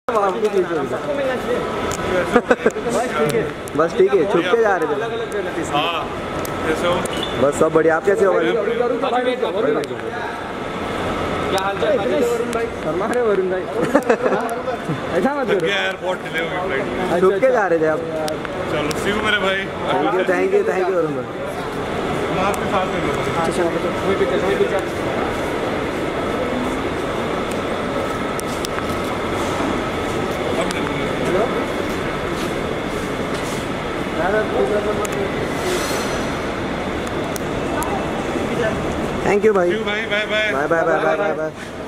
बस ठीक है, छुप के जा रहे थे। बस सब बढ़िया। आप कैसे हो भाई? क्या हाल चाल शर्मा रहे वरुण भाई? ऐसा मत करो। एयरपोर्ट डिले हो गई फ्लाइट। छुप के जा रहे थे आप? चलो सी यू मेरे भाई। थैंक यू वरुण भाई। मैं आपके साथ में थैंक यू भाई। Bye bye bye bye bye bye bye.